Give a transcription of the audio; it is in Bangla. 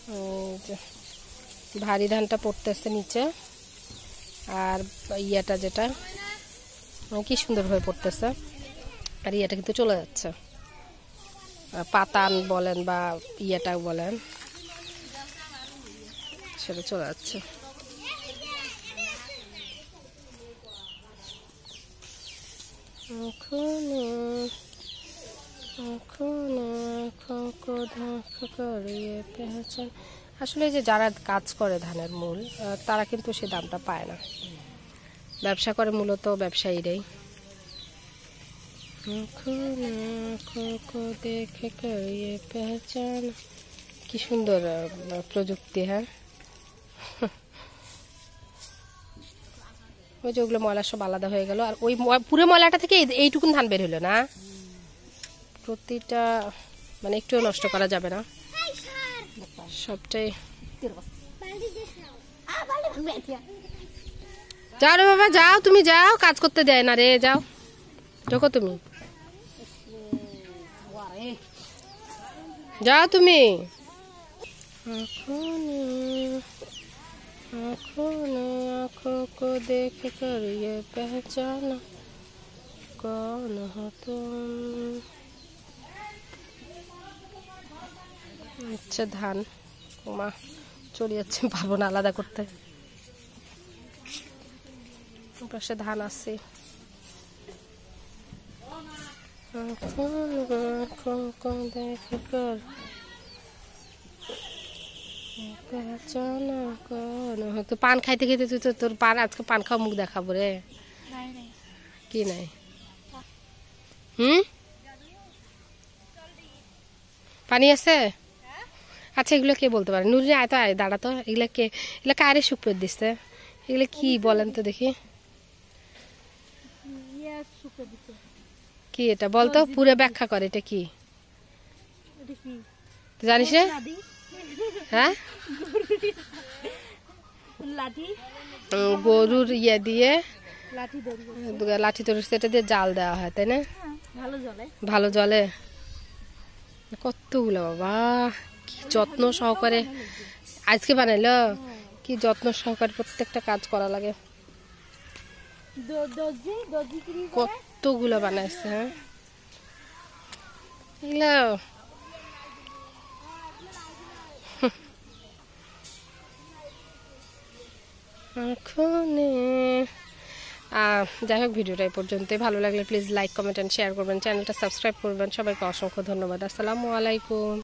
ভারী ধানটা পড়তেছে নিচে, আর ইয়াটা যেটা কি সুন্দরভাবে পড়তেছে, আর ইয়াটা কিন্তু চলে যাচ্ছে, পাতান বলেন বা ইয়াটা বলেন, সেটা চলে যাচ্ছে। আসলে যে যারা কাজ করে ধানের মূল, তারা কিন্তু সে দামটা পায় না। ব্যবসা করে মূলত ব্যবসায়ীরাই। দেখে করিয়ে পেহচান, কি সুন্দর প্রযুক্তি। হ্যাঁ, ওই যে ওগুলো ময়লা সব আলাদা হয়ে গেল, আর ওই পুরো ময়লাটা থেকে এইটুকুন ধান বের হলো না। প্রতিটা মানে একটুও নষ্ট করা যাবে না, সবটাই। যাও রে বাবা, যাও, তুমি যাও, কাজ করতে দেয় না রে, যাও ঢোকো, তুমি যাও, তুমি आँखों को देख कर ये पहचाना कौन हो तुम। আচ্ছা, ধান ওমা চলে যাচ্ছে, পারবো না আলাদা করতে। পাশে ধান আছে। তো পান খাইতে খেতে তুই তো তোর পান, আজকে পান খাওয়া মুখ দেখাবো রে। কি নাই? পানি আছে? আচ্ছা, এগুলো কে বলতে পারে? নুরি, আয় তো, আয় দাঁড়া তো। এগুলা কে? এগুলা কারে সুখ করে দিচ্ছে? এগুলো কি বলেন তো দেখি, কি এটা বলতো, পুরো ব্যাখ্যা করে। এটা কি জানিস? হ্যাঁ, গরুর ইয়ে দিয়ে লাঠি তৈরি, সেটা দিয়ে জাল দেওয়া হয়, তাই না? ভালো জলে কতগুলো বাবা, কি যত্ন সহকারে আজকে বানাইলো, কি যত্ন সহকারে প্রত্যেকটা কাজ করা লাগে। কতগুলো বানাইছে। হ্যাঁ, এগুলো যাই হোক, ভিডিওটা এই পর্যন্তই। ভালো লাগলে please like, comment and share করবেন, চ্যানেলটা সাবস্ক্রাইব করবেন। সবাইকে অসংখ্য ধন্যবাদ। আসসালামু আলাইকুম।